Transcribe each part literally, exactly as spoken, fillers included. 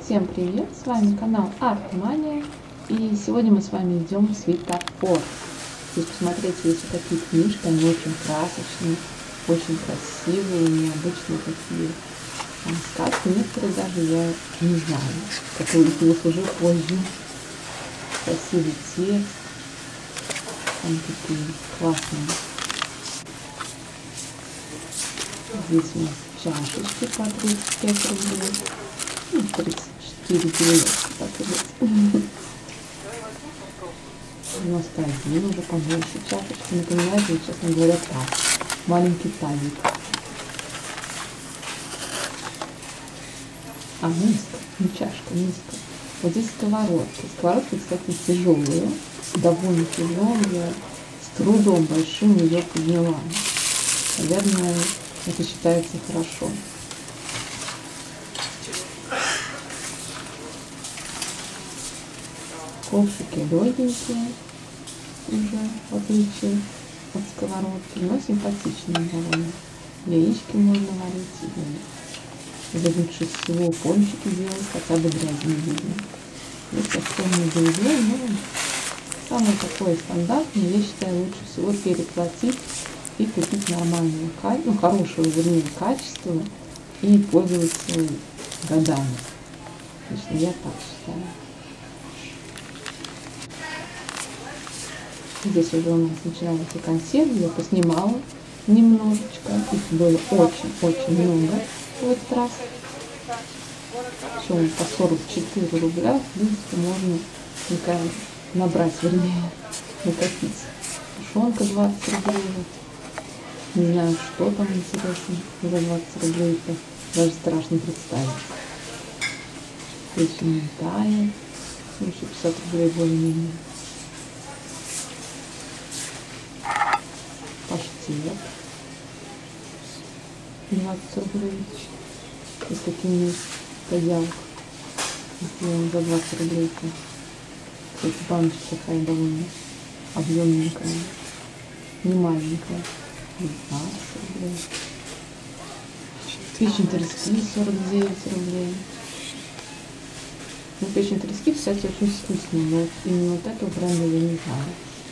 Всем привет! С вами канал Артмания. И сегодня мы с вами идем в светофор. Здесь, посмотрите, есть вот такие книжки, они очень красочные, очень красивые, необычные такие. Там сказки, некоторые даже я не знаю, какой их уже позже. Красивый текст. Там такие классные. Здесь у нас чашечки по тридцать пять рублей. Ну, тридцать четыре девяносто, так и есть. девяносто один уже побольше чашечки. Напоминает, вот, честно говоря, так. Маленький тазик. А, миска. Не чашка, миска. Вот здесь сковородки. Сковородки, кстати, тяжелые. Довольно тяжелые. Я с трудом большим ее подняла. Наверное, это считается хорошо. Ковшики легенькие, уже в отличие от сковородки, но симпатичные довольно. Яички можно варить, и лучше всего пончики делать, хотя бы грязи не видно. Здесь совсем белье, но самое такое стандартное, я считаю, лучше всего переплатить и купить нормального, ну, хорошего, вернее, качества и пользоваться годами. Лично я так считаю. Здесь уже у нас начинаются консервы, я поснимала немножечко, их было очень-очень много в этот раз. Все по сорок четыре рубля, в принципе, можно такая набрать, вернее, накопить. Тушенка двадцать рублей. Не знаю, что там интересно за двадцать рублей, это даже страшно представить. Здесь минтая, еще пятьдесят рублей более-менее. Паштет двадцать рублей. И с такими поделками. Сделаем за двадцать рублей. Кстати, баночка такая довольно объемненькая. Не маленькая. двадцать рублей. Печень трески сорок девять рублей. Ну, печень трески, кстати, очень вкусная, но вот именно вот этого бренда я не знаю.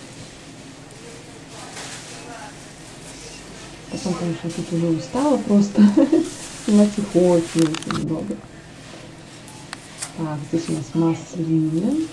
Потом, конечно, тут уже устала просто. Снимать их очень-очень много. Так, здесь у нас маслины.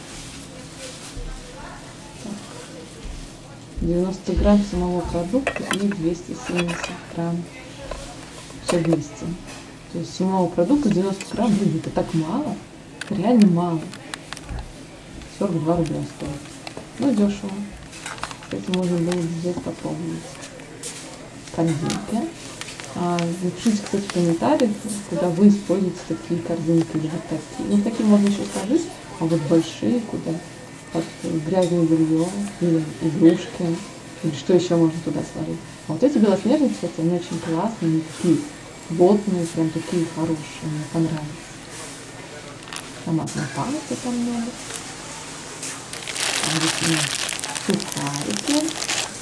девяносто грамм самого продукта и двести семьдесят грамм все вместе. То есть самого продукта девяносто грамм, блин, это так мало. Реально мало. сорок два рубля стоит. Ну, дешево. Кстати, можно было взять попробовать. Корзинки. А, напишите, кстати, в комментариях, куда вы используете такие корзинки или вот такие. Ну, такие можно еще сложить, а вот большие, куда под грязное белье или игрушки, или что еще можно туда сложить. А вот эти белоснежные, кстати, они очень классные, они такие плотные, прям такие хорошие, мне понравились. Томатная паста там много. А здесь у нас сухарики.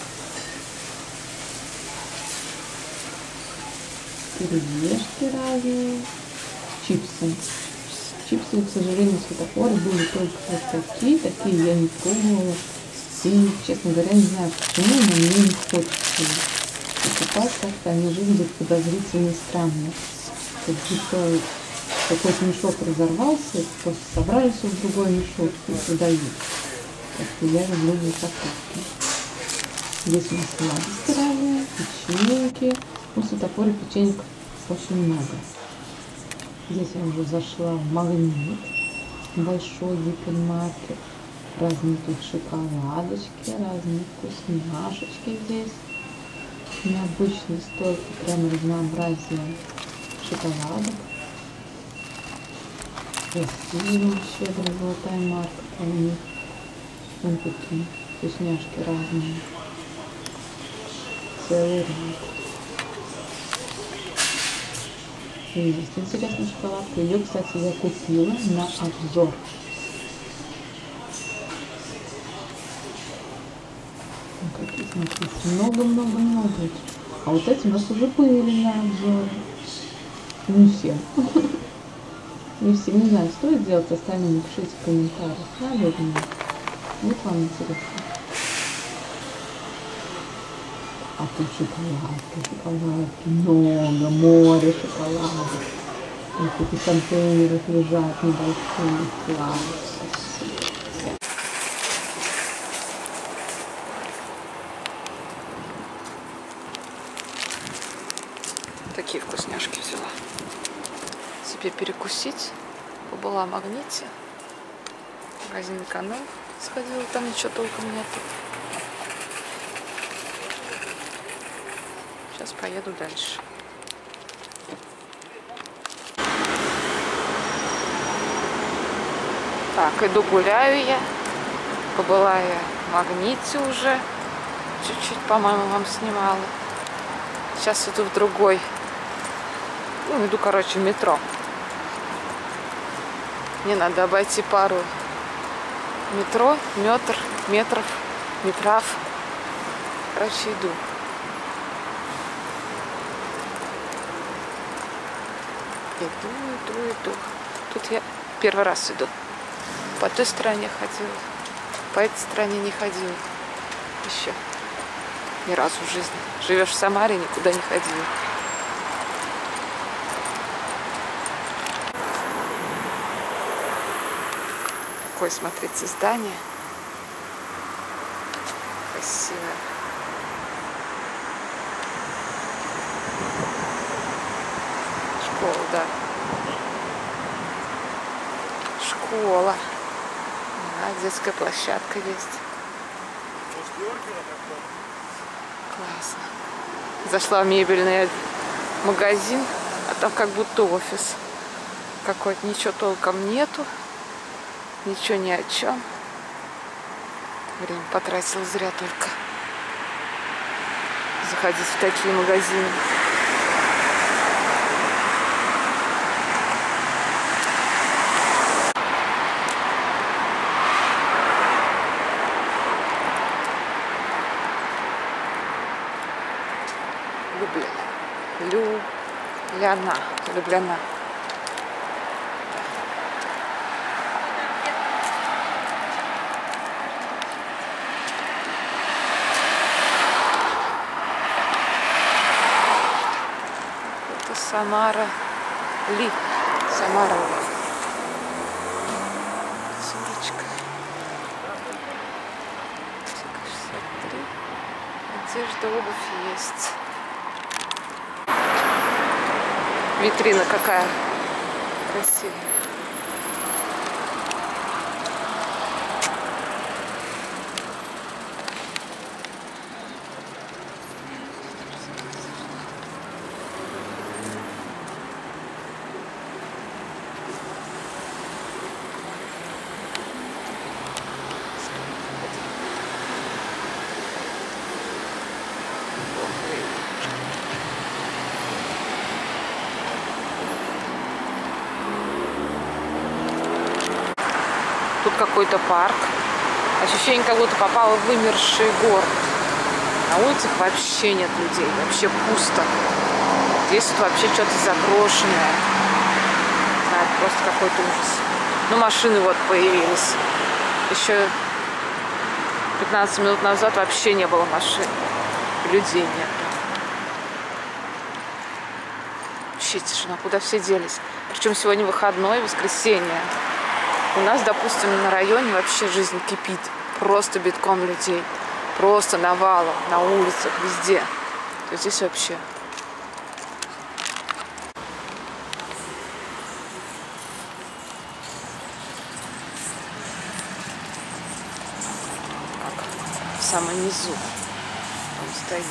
Кириешки разные, чипсы. Чипсы, к сожалению, в светофоре были только вот такие, такие я не пробовала. И, честно говоря, не знаю почему, но мне не хочется покупать, как-то они выглядят подозрительно странно. Как будто какой-то мешок разорвался, просто собрали все в другой мешок и продают. Так-то я люблю упаковки. Здесь у нас сладости разные, печеньки. Ну, в светофоре печенек очень много. Здесь я уже зашла в магнит. Большой гипермаркет. Разные тут шоколадочки, разные вкусняшечки здесь. Необычные столько, прям разнообразие шоколадок. Красиво, щедрая золотая марка. Помню. Вон такие вкусняшки разные. Целый ряд. И есть интересная шоколадка. Ее, кстати, я купила на обзор. Ну, какие, смотрите, много-много-много. А вот эти у нас уже были на обзоре. Не все. Не все, не знаю, стоит делать, остальные напишите в комментариях. Надо это мне. Вот вам интересно. А тут шоколадки, шоколадки, много, море шоколадок. Вот эти контейнеры лежат небольшие, класс. Такие вкусняшки взяла. Себе перекусить. Побыла в Магните. Магазин Эконом сходила, там ничего толком нету. Сейчас поеду дальше. Так, иду гуляю я. Побыла я в Магните уже. Чуть-чуть, по-моему, вам снимала. Сейчас иду в другой. Ну, иду, короче, в метро. Мне надо обойти пару метро, метр, метров, метров. Короче, иду. Иду, иду, иду. Тут я первый раз иду. По той стороне ходила. По этой стороне не ходила. Еще. Ни разу в жизни. Живешь в Самаре, никуда не ходила. Такое, смотрите, здание. Красивое. Школа, да. Школа. А, детская площадка есть. Классно. Зашла в мебельный магазин, а там как будто офис какой-то. Ничего толком нету. Ничего ни о чем. Время потратила зря только. Заходить в такие магазины. Любляна. Любляна. Любляна. Это Самара Ли. Самара Ли. Сумочка. шестьдесят три. Одежда, обувь есть. Витрина какая красивая. Тут какой-то парк. Ощущение, как будто попала в вымерший город. На улицах вообще нет людей. Вообще пусто. Здесь тут вообще что-то заброшенное. А, это просто какой-то ужас. Ну, машины вот появились. Еще пятнадцать минут назад вообще не было машин. Людей нет. Вообще тишина. Куда все делись? Причем сегодня выходной, воскресенье. У нас, допустим, на районе вообще жизнь кипит. Просто битком людей. Просто навалом, на улицах, везде. То есть здесь вообще. Так, в самом низу он стоит.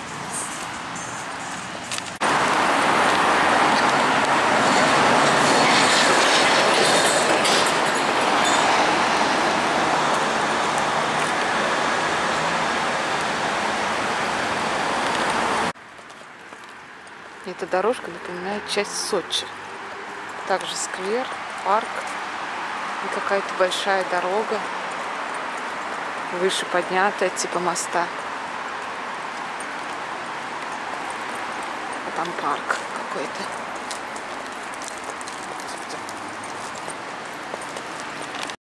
Эта дорожка напоминает часть Сочи. Также сквер, парк и какая-то большая дорога, выше поднятая, типа моста. А там парк какой-то.